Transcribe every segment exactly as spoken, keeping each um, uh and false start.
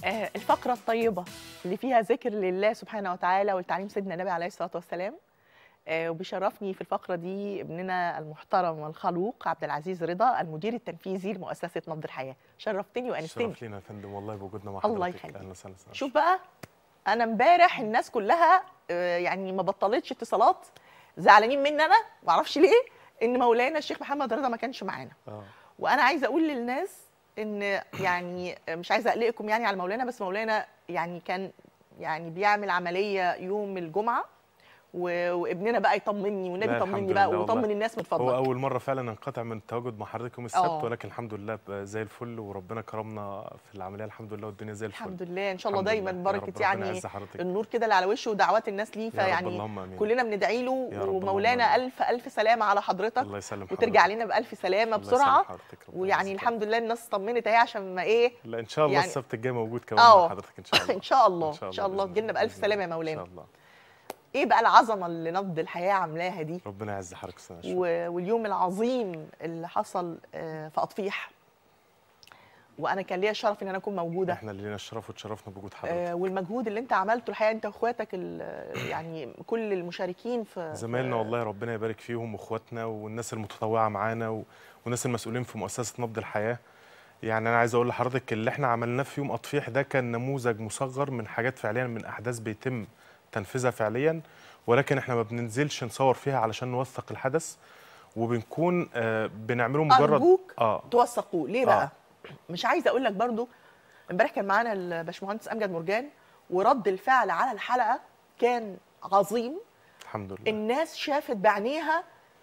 آه، الفقرة الطيبة اللي فيها ذكر لله سبحانه وتعالى والتعليم سيدنا النبي عليه الصلاة والسلام. آه، وبيشرفني في الفقرة دي ابننا المحترم والخلوق عبد العزيز رضا، المدير التنفيذي لمؤسسة نبض الحياة. شرفتني وأنستني. شرف لينا يا فندم والله بوجودنا مع حضرتك. الله يخليك. اهلا وسهلا. شوف بقى، أنا امبارح الناس كلها آه، يعني ما بطلتش اتصالات، زعلانين مني أنا ما أعرفش ليه إن مولانا الشيخ محمد رضا ما كانش معانا. اه وانا عايزه اقول للناس ان يعني مش عايزه اقلقكم يعني على مولانا، بس مولانا يعني كان يعني بيعمل عمليه يوم الجمعه، و- وابننا بقى يطمني والنبي لا، يطمني الحمد بقى لله ويطمن والله. الناس من هو فضلك. اول مره فعلا انقطع من التواجد مع حضرتك يوم السبت، آه. ولكن الحمد لله بقى زي الفل وربنا كرمنا في العمليه الحمد لله والدنيا زي الفل. الحمد لله ان شاء الله الحمد دايما لله. يا بركه رب ربنا يعني يعز حضرتك. النور كده اللي على وشه ودعوات الناس ليه، يا رب فيعني اللهم امين. كلنا بندعي له. يا رب ومولانا اللهم الف الف سلامه على حضرتك، الله يسلم حضرتك. وترجع لنا بالف سلامه الله بسرعه. يسلم حضرتك. ربنا ويعني يعزك. الحمد لله الناس طمنت اهي عشان ما ايه. لا ان شاء الله يعني السبت الجاي موجود كمان آه. مع حضرتك ان شاء الله. ان شاء الله ان ان شاء الله بإذن تجيلنا بالف بإذن سلامه يا الله. مولانا. ان شاء الله. ايه بقى العظمه اللي نبض الحياه عاملاها دي، ربنا يعز حضرتك. سنة و- واليوم العظيم اللي حصل آه، في اطفيح، وانا كان ليا الشرف ان انا اكون موجوده. احنا اللي لينا الشرف وتشرفنا بوجود حضرتك. آه، والمجهود اللي انت عملته الحقيقه انت واخواتك ال- يعني كل المشاركين في زمايلنا والله ربنا يبارك فيهم واخواتنا والناس المتطوعه معانا و... والناس المسؤولين في مؤسسه نبض الحياه. يعني انا عايز اقول لحضرتك اللي احنا عملناه في يوم اطفيح ده كان نموذج مصغر من حاجات فعليا، من احداث بيتم تنفيذها فعليا، ولكن احنا ما بننزلش نصور فيها علشان نوثق الحدث، وبنكون آه بنعمله مجرد ارجوك اه توثقوه. ليه بقى؟ آه. مش عايزه اقول لك برضو، امبارح كان معانا الباشمهندس امجد مرجان، ورد الفعل على الحلقه كان عظيم. الحمد لله. الناس شافت بعينيها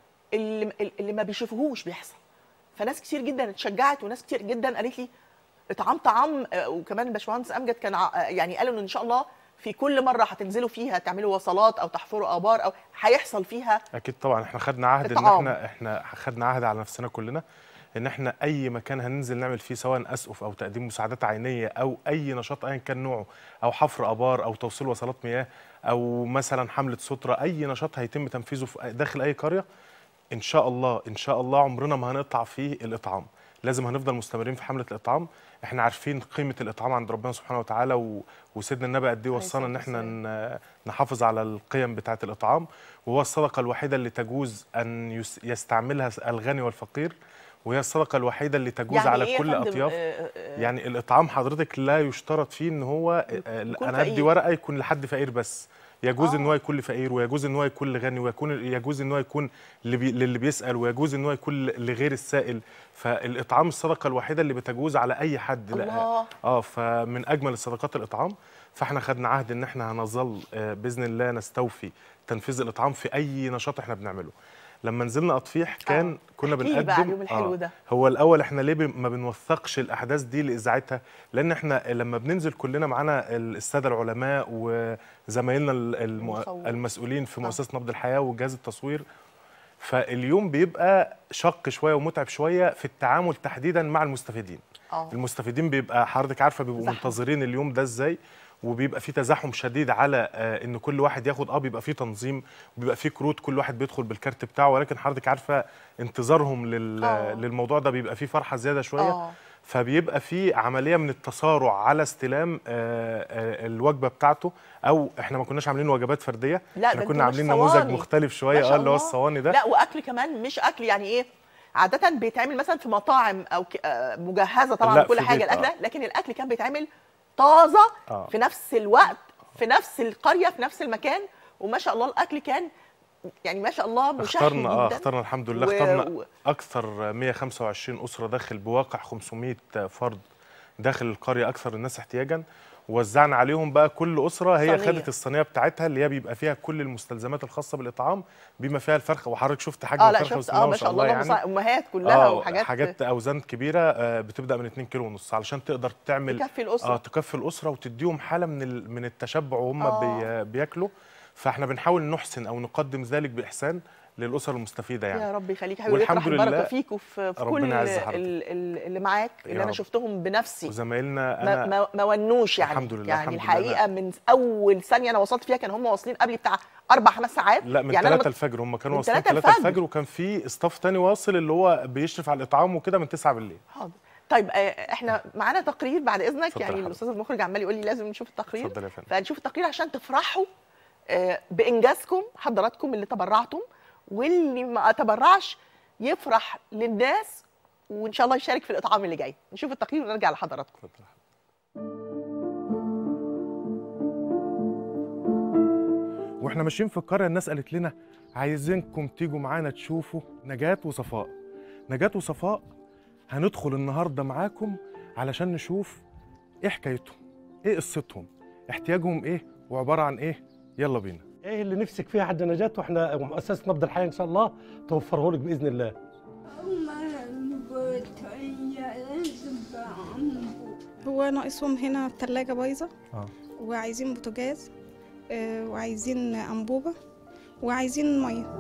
اللي, اللي ما بيشوفوهوش بيحصل. فناس كتير جدا اتشجعت، وناس كتير جدا قالت لي اطعام طعام. آه، وكمان الباشمهندس امجد كان ع- آه، يعني قالوا ان شاء الله في كل مره هتنزلوا فيها تعملوا وصلات او تحفروا ابار او هيحصل فيها. اكيد طبعا احنا خدنا عهد ان إطعام. احنا احنا خدنا عهد على نفسنا كلنا ان احنا اي مكان هننزل نعمل فيه سواء اسقف او تقديم مساعدات عينيه او اي نشاط ايا كان نوعه، او حفر ابار او توصيل وصلات مياه او مثلا حمله ستره، اي نشاط هيتم تنفيذه في داخل اي قريه ان شاء الله ان شاء الله عمرنا ما هنقطع فيه الاطعام. لازم هنفضل مستمرين في حمله الاطعام. احنا عارفين قيمه الاطعام عند ربنا سبحانه وتعالى، و... وسيدنا النبي قد ايه وصانا ان احنا ن... نحافظ على القيم بتاعه الاطعام، وهو الصدقه الوحيده اللي تجوز ان يس... يستعملها الغني والفقير، وهي الصدقه الوحيده اللي تجوز يعني على إيه يا كل فندم؟ اطياف. آه، آه، يعني الاطعام حضرتك لا يشترط فيه ان هو آه، يكون انا ادي فقير. ورقه يكون لحد فقير بس. يجوز آه. ان هو يكون لفقير، ويجوز ان هو يكون لغني، ويكون يجوز ان هو يكون اللي بي للي بيسال، ويجوز ان هو يكون لغير السائل. فالاطعام الصدقه الوحيده اللي بتجوز على اي حد. الله. اه فمن اجمل الصدقات الاطعام. فاحنا خدنا عهد ان احنا هنظل آه، باذن الله نستوفي تنفيذ الاطعام في اي نشاط احنا بنعمله. لما نزلنا اطفيح كان آه. كنا احكي لي بنقدم بقى على اليوم الحلو آه ده. هو الاول احنا ليه ب- ما بنوثقش الاحداث دي لاذاعتها؟ لان احنا لما بننزل كلنا معانا الساده العلماء وزمايلنا ال- الم- المصور. المسؤولين في آه. مؤسسه نبض الحياه وجهاز التصوير، فاليوم بيبقى شق شويه ومتعب شويه في التعامل تحديدا مع المستفيدين. اه المستفيدين بيبقى حضرتك عارفه بيبقوا زحمة. منتظرين اليوم ده ازاي، وبيبقى في تزاحم شديد على آه، ان كل واحد ياخد اه بيبقى في تنظيم، وبيبقى في كروت كل واحد بيدخل بالكارت بتاعه، ولكن حضرتك عارفه انتظارهم لل آه. للموضوع ده بيبقى فيه فرحه زياده شويه. اه فبيبقى في عمليه من التسارع على استلام آه، آه، الوجبه بتاعته، او احنا ما كناش عاملين وجبات فرديه، لا، احنا ده كنا انتوا مش عاملين نموذج صواني. مختلف ما شويه شاء اه اللي هو الله. الصواني ده. لا، واكل كمان مش اكل يعني ايه، عادة بيتعمل مثلا في مطاعم او ك- آه، مجهزة طبعا لا، كل في حاجة بيت، الاكلة، آه. لكن الاكل كان بيتعمل طازة آه. في نفس الوقت في نفس القرية في نفس المكان. وما شاء الله الاكل كان يعني ما شاء الله مشهي اخترنا اه جدا. اخترنا الحمد لله و- اخترنا و- اكثر مئة وخمسة وعشرين اسره داخل بواقع خمسمئة فرد داخل القريه اكثر الناس احتياجا، ووزعنا عليهم بقى كل اسره هي صينية. خدت الصينيه بتاعتها اللي هي بيبقى فيها كل المستلزمات الخاصه بالاطعام بما فيها الفرخه. وحضرتك شفت حجم اه لا الفرخه شفت، بسم الله اه ما ما شاء شاء الله الله اللهم يعني صل- امهات كلها اه وحاجات حاجات اوزان كبيره آه بتبدا من اتنين كيلو ونص علشان تقدر تعمل تكفي الاسرة. اه تكفي الاسره وتديهم حاله من ال- من التشبع وهم آه. بي بياكلوا. فاحنا بنحاول نحسن او نقدم ذلك باحسان للاسر المستفيده يعني. يا رب يخليك يا حبيبي، والحمد يطرح البركه لله فيك وفي في ربنا كل يعز حضرتك. ال- ال- اللي معاك اللي يا انا رب. شفتهم بنفسي. وزمايلنا ما, انا ما, ما ونوش يعني. الحمد لله، يعني الحمد لله. الحقيقه من اول ثانيه انا وصلت فيها كان هم واصلين قبلي بتاع اربع خمس ساعات. لا من يعني ثلاثة أنا الفجر هم كانوا من واصلين تلاتة ثلاثة الفجر. الفجر، وكان في استاف تاني واصل اللي هو بيشرف على الاطعام وكده من تسعة بالليل. حاضر. طيب آه، احنا معانا تقرير بعد اذنك، اتفضل يعني يا الاستاذ المخرج عمال يقول لي لازم نشوف التقرير. اتفضل يا فندم. فنشوف التقرير عشان تفرحوا آه، بانجازكم حضراتكم اللي تبرعتم، واللي ما تبرعش يفرح للناس وان شاء الله يشارك في الاطعام اللي جاي. نشوف التقرير ونرجع لحضراتكم. اتفضل. واحنا ماشيين في القريه الناس قالت لنا عايزينكم تيجوا معانا تشوفوا نجاة وصفاء. نجاة وصفاء هندخل النهارده معاكم علشان نشوف ايه حكايتهم، ايه قصتهم، احتياجهم ايه، وعباره عن ايه. يلا بينا. ايه اللي نفسك فيه يا حاجه نجاة، واحنا مؤسسه نبض الحياه ان شاء الله توفره لك باذن الله. هو ناقصهم هنا الثلاجة بايظة اه وعايزين بوتاجاز آه، وعايزين أنبوبة وعايزين مية.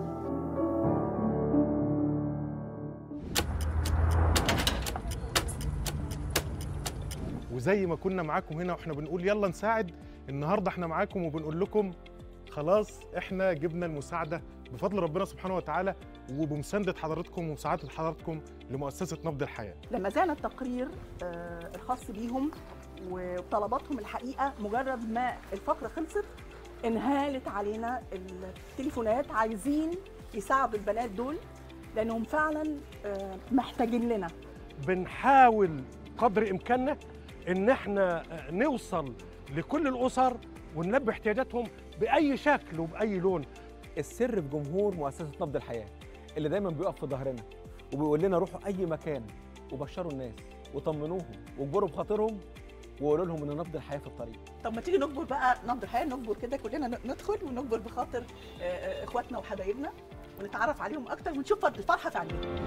وزي ما كنا معاكم هنا واحنا بنقول يلا نساعد، النهارده احنا معاكم وبنقول لكم خلاص احنا جبنا المساعده بفضل ربنا سبحانه وتعالى، وبمسانده حضراتكم ومساعده حضراتكم لمؤسسه نبض الحياه. لما زعنا التقرير آه، الخاص بيهم وطلباتهم، الحقيقه مجرد ما الفقره خلصت انهالت علينا التليفونات، عايزين يساعدوا البنات دول لانهم فعلا آه، محتاجين لنا. بنحاول قدر امكاننا ان احنا نوصل لكل الاسر ونلبي احتياجاتهم باي شكل وباي لون. السر في جمهور مؤسسه نبض الحياه اللي دايما بيقف في ظهرنا وبيقول لنا روحوا اي مكان وبشروا الناس وطمنوهم واجبروا بخاطرهم وقولوا لهم ان نبض الحياه في الطريق. طب ما تيجي نجبر بقى نبض الحياه، نجبر كده كلنا ندخل ونجبر بخاطر آه، آه، اخواتنا وحبايبنا ونتعرف عليهم اكتر ونشوف الفرحه في عينيهم.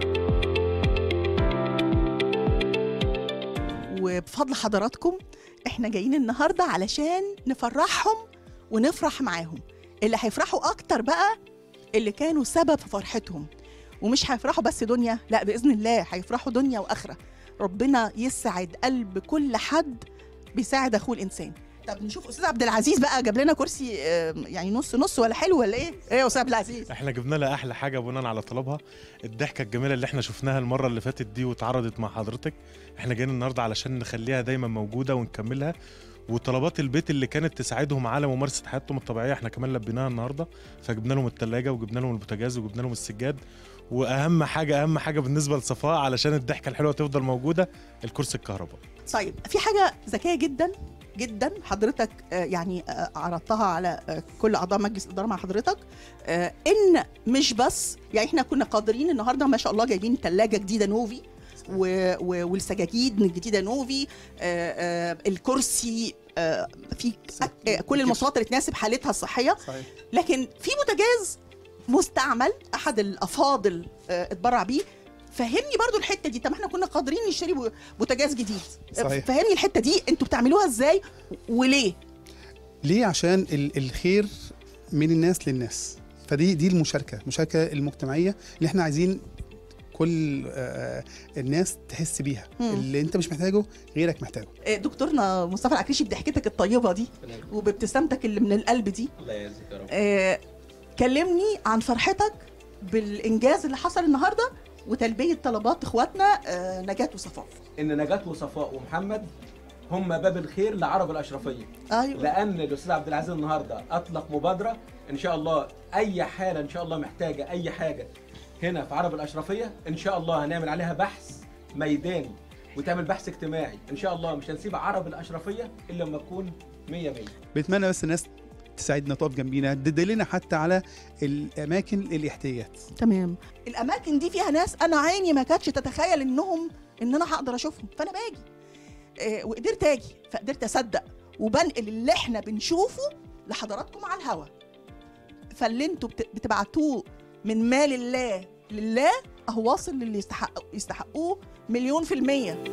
وبفضل حضراتكم احنا جايين النهارده علشان نفرحهم ونفرح معاهم. اللي هيفرحوا اكتر بقى اللي كانوا سبب في فرحتهم، ومش هيفرحوا بس دنيا، لا باذن الله هيفرحوا دنيا واخره. ربنا يسعد قلب كل حد بيساعد اخوه الانسان. طب نشوف استاذ عبد العزيز بقى جاب لنا كرسي آه، يعني نص نص ولا حلو ولا ايه؟ ايه يا استاذ عبد العزيز؟ احنا جبنا لها احلى حاجه بناء على طلبها، الضحكه الجميله اللي احنا شفناها المره اللي فاتت دي واتعرضت مع حضرتك. احنا جايين النهارده علشان نخليها دايما موجوده ونكملها، وطلبات البيت اللي كانت تساعدهم على ممارسه حياتهم الطبيعيه احنا كمان لبيناها النهارده. فجبنا لهم الثلاجه وجبنا لهم البوتاجاز وجبنا لهم السجاد، واهم حاجه اهم حاجه بالنسبه لصفاء علشان الضحكه الحلوه تفضل موجوده، الكرسي الكهرباء. طيب في حاجه ذكيه جدا جدا حضرتك آه، يعني آه، عرضتها على آه، كل اعضاء مجلس الاداره مع حضرتك، آه، ان مش بس يعني احنا كنا قادرين النهارده ما شاء الله جايبين ثلاجه جديده نوفي و- و- والسجاجيد الجديده نوفي، آه، آه، الكرسي آه، في آه، كل المواصفات اللي تناسب حالتها الصحيه. صحيح. لكن في بوتاجاز مستعمل احد الافاضل آه، اتبرع بيه. فهمني برضو الحته دي. طب احنا كنا قادرين نشتري بو- بوتاجاز جديد. صحيح. فهمني الحته دي انتوا بتعملوها ازاي وليه؟ ليه؟ عشان ال- الخير من الناس للناس. فدي دي المشاركه المشاركه المجتمعيه اللي احنا عايزين كل آه، الناس تحس بيها. مم. اللي انت مش محتاجه غيرك محتاجه. آه، دكتورنا مصطفى العكريشي بضحكتك الطيبه دي وبابتسامتك اللي من القلب دي، الله يعزك يا رب. آه، كلمني عن فرحتك بالانجاز اللي حصل النهارده وتلبيه طلبات اخواتنا آه، نجاة وصفاء. ان نجاة وصفاء ومحمد هم باب الخير لعرب الاشرفيه، ايوه لان الاستاذ عبد العزيز النهارده اطلق مبادره ان شاء الله اي حاله ان شاء الله محتاجه اي حاجه هنا في عرب الاشرفيه ان شاء الله هنعمل عليها بحث ميداني وتعمل بحث اجتماعي ان شاء الله. مش هنسيب عرب الاشرفيه الا لما تكون مية مية. بنتمنى بس الناس تساعدنا تقف جنبينا، تدلنا حتى على الاماكن الاحتياجات. تمام. الاماكن دي فيها ناس انا عيني ما كانتش تتخيل انهم ان انا هقدر اشوفهم، فانا باجي آه، وقدرت اجي فقدرت اصدق وبنقل اللي احنا بنشوفه لحضراتكم على الهوا. فاللي انتوا بت- بتبعتوه من مال الله لله اهو واصل للي يستحق يستحقوه مليون في المية.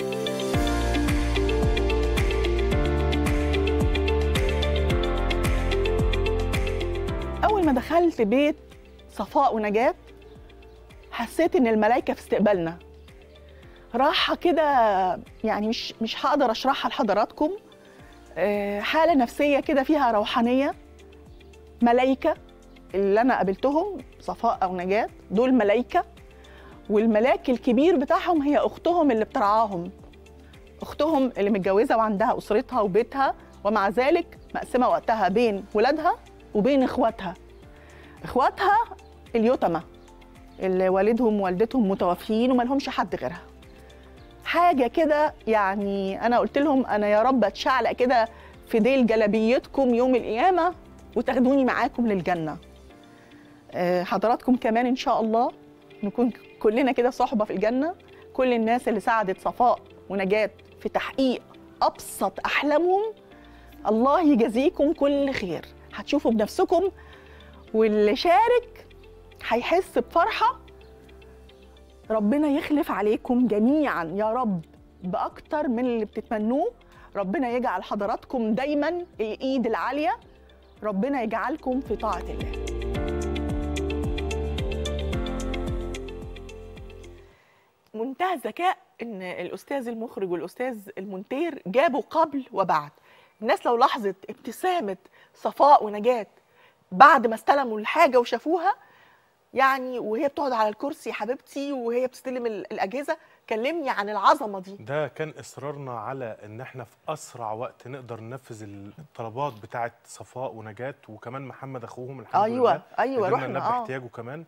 أول ما دخلت بيت صفاء ونجاة حسيت إن الملايكة في استقبالنا، راحة كده يعني مش مش هقدر أشرحها لحضراتكم. آه، حالة نفسية كده فيها روحانية. ملايكة اللي أنا قابلتهم صفاء أو نجاة دول ملايكة، والملاك الكبير بتاعهم هي اختهم اللي بترعاهم، اختهم اللي متجوزه وعندها اسرتها وبيتها، ومع ذلك مقسمه وقتها بين ولادها وبين اخواتها. اخواتها اليتامى اللي والدهم ووالدتهم متوفيين وما لهمش حد غيرها. حاجه كده يعني انا قلت لهم انا يا رب اتشعلق كده في ديل جلابيتكم يوم القيامه وتاخدوني معاكم للجنه. حضراتكم كمان ان شاء الله نكون كلنا كده صحبه في الجنه، كل الناس اللي ساعدت صفاء ونجاة في تحقيق ابسط احلامهم الله يجازيكم كل خير، هتشوفوا بنفسكم، واللي شارك هيحس بفرحه. ربنا يخلف عليكم جميعا يا رب باكتر من اللي بتتمنوه. ربنا يجعل حضراتكم دايما الايد العاليه، ربنا يجعلكم في طاعه الله. منتهى الذكاء ان الاستاذ المخرج والاستاذ المونتير جابوا قبل وبعد. الناس لو لاحظت ابتسامه صفاء ونجاة بعد ما استلموا الحاجه وشافوها، يعني وهي بتقعد على الكرسي يا حبيبتي وهي بتستلم الاجهزه، كلمني عن العظمه دي. ده كان اصرارنا على ان احنا في اسرع وقت نقدر ننفذ الطلبات بتاعه صفاء ونجاة، وكمان محمد اخوهم الحمد أيوة لله ايوه قدرنا رحنا نلبي اه احتياجه كمان.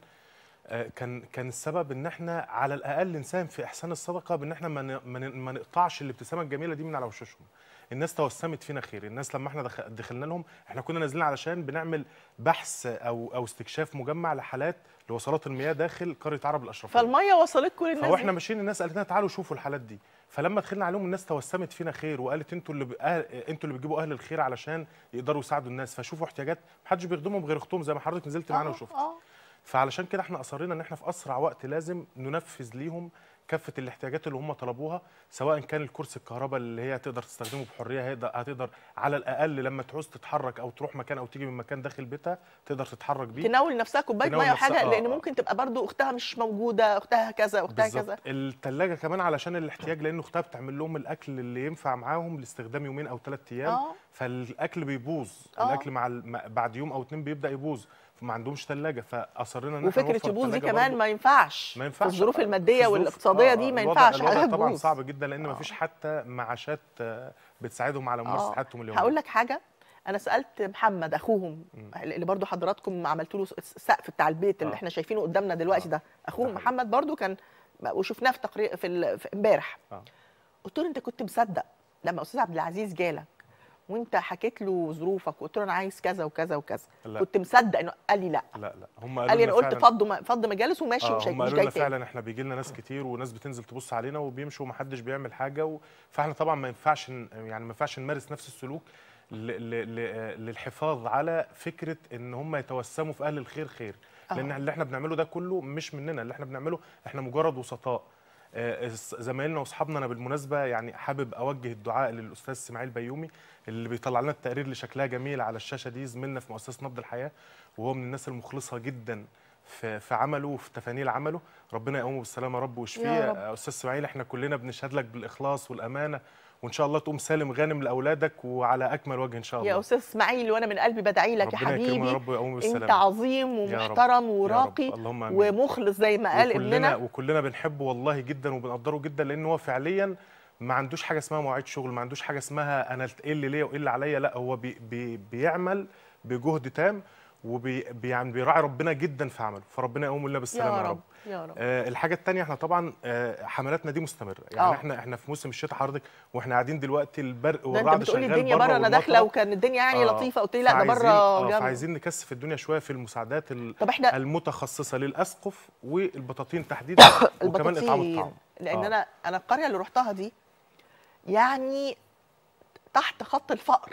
كان كان السبب ان احنا على الاقل نساهم في احسان الصدقه، بان احنا ما ما نقطعش الابتسامه الجميله دي من على وشوشهم. الناس توسمت فينا خير، الناس لما احنا دخلنا لهم، احنا كنا نازلين علشان بنعمل بحث او او استكشاف مجمع لحالات لوصلات المياه داخل قريه عرب الاشرفيه. فالميه وصلت كل الناس، فاحنا ماشيين الناس قالت لنا تعالوا شوفوا الحالات دي، فلما دخلنا عليهم الناس توسمت فينا خير وقالت انتوا اللي أهل... انتوا اللي بتجيبوا اهل الخير علشان يقدروا يساعدوا الناس، فشوفوا احتياجات محدش بيخدمهم غير اختهم زي ما حضرتك نزلت معانا وشفت. فعلشان كده احنا اصرينا ان احنا في اسرع وقت لازم ننفذ ليهم كافه الاحتياجات اللي هم طلبوها، سواء كان الكرسي الكهرباء اللي هي تقدر تستخدمه بحريه، هتقدر على الاقل لما تعوز تتحرك او تروح مكان او تيجي من مكان داخل بيتها تقدر تتحرك بيه، تناول نفسها كوبايه ميه وحاجه، لان ممكن تبقى برضو اختها مش موجوده، اختها كذا اختها بالزبط. كذا. الثلاجه كمان علشان الاحتياج، لان اختها بتعمل لهم الاكل اللي ينفع معاهم لاستخدام يومين او ثلاث ايام أوه. فالاكل بيبوظ، أوه. الاكل مع بعد يوم او اتنين بيبدا يبوظ، ما عندهمش ثلاجه، فاصرينا ان احنا وفكره يبوظ دي كمان ما ينفعش. ما ينفعش في الظروف الماديه والاقتصاديه دي ما ينفعش حاجه تبوظ. طبعا صعب جدا لان ما فيش حتى معاشات بتساعدهم على ممارسه حياتهم اليوميه. هقول لك حاجه، انا سالت محمد اخوهم م. اللي برضو حضراتكم عملتوا له السقف بتاع البيت اللي آه. احنا شايفينه قدامنا دلوقتي ده، اخوهم محمد برضو كان وشفناه في تقرير في امبارح. آه. قلت له انت كنت مصدق لما استاذ عبد العزيز جالك وانت حكيت له ظروفك وقلت له انا عايز كذا وكذا وكذا، لا. كنت مصدق انه قال لي لا لا لا هم قال لي انا قلت فض فض مجالس وماشي آه ومش هم قالوا لنا فعلا احنا بيجي لنا ناس كتير وناس بتنزل تبص علينا وبيمشوا ومحدش بيعمل حاجه و... فاحنا طبعا ما ينفعش يعني ما ينفعش نمارس نفس السلوك ل... ل... ل... للحفاظ على فكره ان هم يتوسموا في اهل الخير خير، لان اللي احنا بنعمله ده كله مش مننا، اللي احنا بنعمله احنا مجرد وسطاء. زمايلنا واصحابنا، انا بالمناسبه يعني حابب اوجه الدعاء للاستاذ اسماعيل بيومي اللي بيطلع لنا التقرير اللي شكلها جميل على الشاشه دي، زميلنا في مؤسسه نبض الحياه، وهو من الناس المخلصه جدا في في عمله وفي تفانيل عمله، ربنا يقومه بالسلامه يا رب ويشفيه. استاذ اسماعيل احنا كلنا بنشهد لك بالاخلاص والامانه، وان شاء الله تقوم سالم غانم لاولادك وعلى اكمل وجه ان شاء الله. يا استاذ اسماعيل وانا من قلبي بدعي لك يا حبيبي، يا رب ويقومه بالسلامه. انت عظيم ومحترم وراقي ومخلص زي ما قال ابننا، وكلنا بنحبه والله جدا وبنقدره جدا، لان هو فعليا ما عندوش حاجه اسمها مواعيد شغل، ما عندوش حاجه اسمها انا ايه اللي ليا وايه اللي عليا، لا هو بي بي بيعمل بجهد تام وبيعني بيراعي ربنا جدا في عمله، فربنا يقوم لنا بالسلامه يا رب يا رب. آه الحاجه الثانيه احنا طبعا آه حملاتنا دي مستمره، يعني أوه. احنا احنا في موسم الشتاء حضرتك واحنا قاعدين دلوقتي البرق والرعد شغال بره، الدنيا بره انا داخله وكان الدنيا يعني آه لطيفه، قلت لي لا ده بره آه فعايزين نكثف الدنيا شويه في المساعدات احنا المتخصصه للاسقف والبطاطين تحديدا وكمان اطعام الطعام، لان آه. انا انا القريه اللي رحتها دي يعني تحت خط الفقر،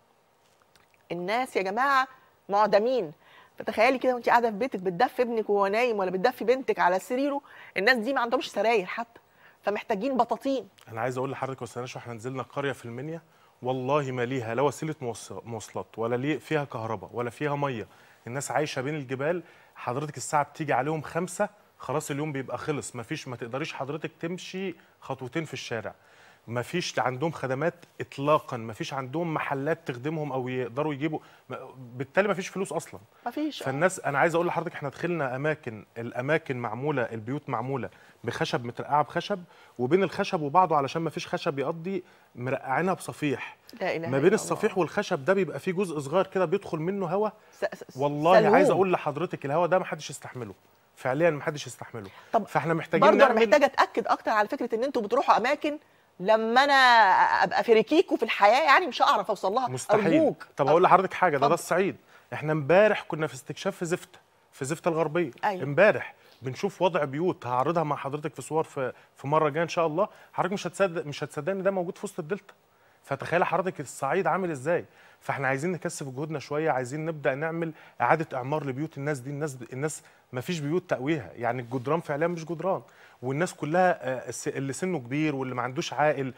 الناس يا جماعه معدمين. فتخيلي كده وانت قاعده في بيتك بتدفي ابنك وهو نايم ولا بتدفي بنتك على سريره، الناس دي ما عندهمش سراير حتى، فمحتاجين بطاطين. انا عايز اقول لحضرتك يا استاذ نشوى احنا نزلنا قريه في المنيا والله ما ليها لا وسيله مواصلات ولا ليه فيها كهرباء ولا فيها ميه، الناس عايشه بين الجبال، حضرتك الساعه بتيجي عليهم خمسة خلاص اليوم بيبقى خلص، ما فيش ما تقدريش حضرتك تمشي خطوتين في الشارع. ما فيش عندهم خدمات اطلاقا، ما فيش عندهم محلات تخدمهم او يقدروا يجيبوا، بالتالي ما فيش فلوس اصلا. ما فيش. فالناس انا عايز اقول لحضرتك احنا دخلنا اماكن، الاماكن معموله، البيوت معموله بخشب مترقعه بخشب، وبين الخشب وبعضه علشان ما فيش خشب يقضي مرقعينها بصفيح. لا إله ما بين الصفيح والخشب ده بيبقى فيه جزء صغير كده بيدخل منه هواء. والله سلوم. عايز اقول لحضرتك الهواء ده ما حدش يستحمله فعليا، ما حدش يستحمله. طب فاحنا محتاجين برضه انا نعمل... محتاجه اتاكد اكتر على فكره ان انتوا بتروحوا اماكن لما انا ابقى في ركيكوا في الحياه يعني مش هعرف اوصل لها. مستحيل. أرجوك. طب هقول لحضرتك حاجه، ده ده الصعيد. احنا امبارح كنا في استكشاف في زفته، في زفته الغربيه. أيوة. امبارح بنشوف وضع بيوت هعرضها مع حضرتك في صور في في مره جايه ان شاء الله. حضرتك مش هتصدق مش هتصدق ان ده موجود في وسط الدلتا. فتخيل حضرتك الصعيد عامل ازاي. فاحنا عايزين نكثف جهودنا شويه، عايزين نبدا نعمل اعاده اعمار لبيوت الناس دي. الناس الناس ما فيش بيوت تقويها، يعني الجدران فعليا مش جدران، والناس كلها اللي سنه كبير واللي ما عندوش عائل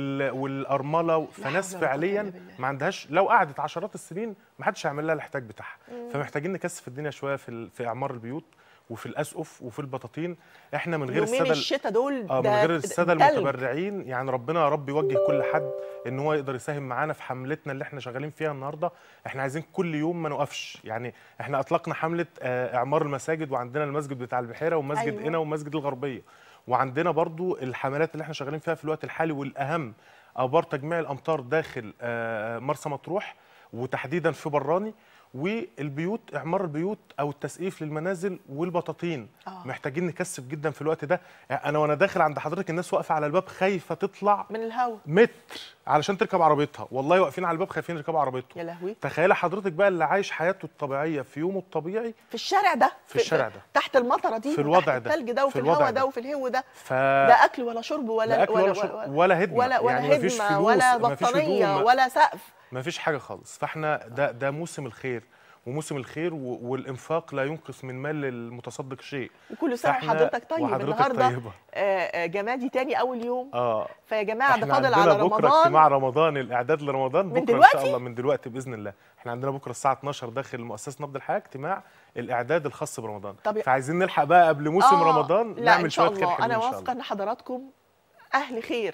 والارمله، فناس فعليا ما عندهاش، لو قعدت عشرات السنين ما حدش هيعمل لها الاحتياج بتاعها. فمحتاجين نكثف الدنيا شويه في في اعمار البيوت وفي الاسقف وفي البطاطين. احنا من غير الساده الشتاء دول اه من غير الساده المتبرعين، يعني ربنا يا رب يوجه كل حد ان هو يقدر يساهم معانا في حملتنا اللي احنا شغالين فيها النهارده. احنا عايزين كل يوم ما نوقفش، يعني احنا اطلقنا حمله اعمار المساجد، وعندنا المسجد بتاع البحيره ومسجد أيوة. هنا ومسجد الغربيه، وعندنا برضو الحملات اللي احنا شغالين فيها في الوقت الحالي، والاهم ابار تجميع الامطار داخل مرسى مطروح وتحديدا في براني، والبيوت اعمار البيوت او التسقيف للمنازل والبطاطين. آه. محتاجين نكثف جدا في الوقت ده. انا وانا داخل عند حضرتك الناس واقفه على الباب خايفه تطلع من الهواء متر علشان تركب عربيتها، والله واقفين على الباب خايفين يركبوا عربيتهم. يا لهوي. تخيل حضرتك بقى اللي عايش حياته الطبيعيه في يومه الطبيعي في الشارع ده، في, في الشارع ده تحت المطره دي، في الوضع ده، في الثلج ده، وفي الهواء ده، وفي الهو ده. ف... ده اكل ولا شرب ولا أكل ولا, ولا, شرب ولا هدمه، ولا ولا يعني هدمه فلوس، ولا بطانيه ولا سقف، ما فيش حاجه خالص. فاحنا ده ده موسم الخير، وموسم الخير والانفاق لا ينقص من مال المتصدق شيء. وكل سنه وحضرتك طيب. النهارده طيبة. آه جمادي تاني اول يوم. اه فيا جماعه ده فاضل على رمضان. بكره اجتماع رمضان، الاعداد لرمضان من بكره دلوقتي؟ ان شاء الله، من دلوقتي باذن الله. احنا عندنا بكره الساعه اتناشر داخل مؤسسه نبض الحياه اجتماع الاعداد الخاص برمضان. طب فعايزين نلحق بقى قبل موسم آه رمضان نعمل شويه خير حلوين. انا واثقه ان حضراتكم اهل خير،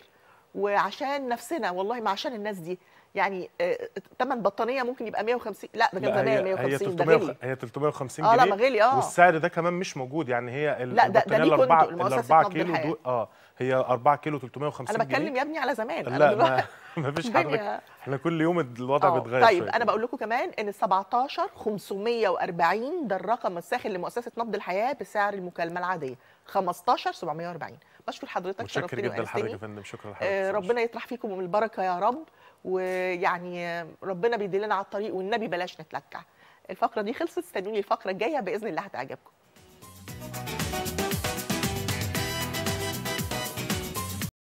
وعشان نفسنا والله ما عشان الناس دي. يعني ثمن بطانيه ممكن يبقى مية وخمسين، لا ده كان زمان مية وخمسين، ده غالي. هي تلتمية وخمسين جنيه. اه لا ما غالي. اه والسعر ده كمان مش موجود، يعني هي لا ده ده الاربعه الاربعه كيلو دول اه هي أربعة كيلو تلتمية وخمسين جنيه. انا بتكلم يا ابني على زمان. لا ما, ما فيش حاجه، احنا كل يوم الوضع بيتغير. طيب شوية. انا بقول لكم كمان ان سبعتاشر خمسمية وأربعين ده الرقم الساخن لمؤسسه نبض الحياه بسعر المكالمه العاديه خمستاشر سبعمية وأربعين. بشكر حضرتك، شرفتني جدا لحضرتك يا فندم. شكرا لحضرتك. آه ربنا يطرح فيكم البركه يا رب، ويعني ربنا بيدلنا على الطريق، والنبي بلاش نتلكع. الفقره دي خلصت، استنوني الفقره الجايه باذن الله هتعجبكم.